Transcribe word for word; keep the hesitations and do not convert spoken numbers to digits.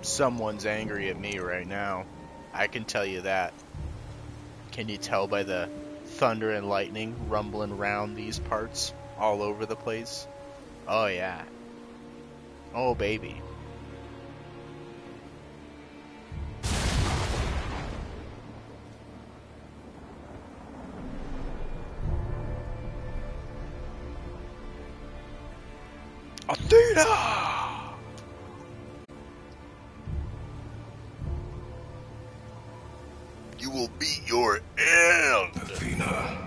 Someone's angry at me right now. I can tell you that. Can you tell by the thunder and lightning rumbling round these parts all over the place? Oh yeah. Oh baby. Athena! You will meet your end! Athena.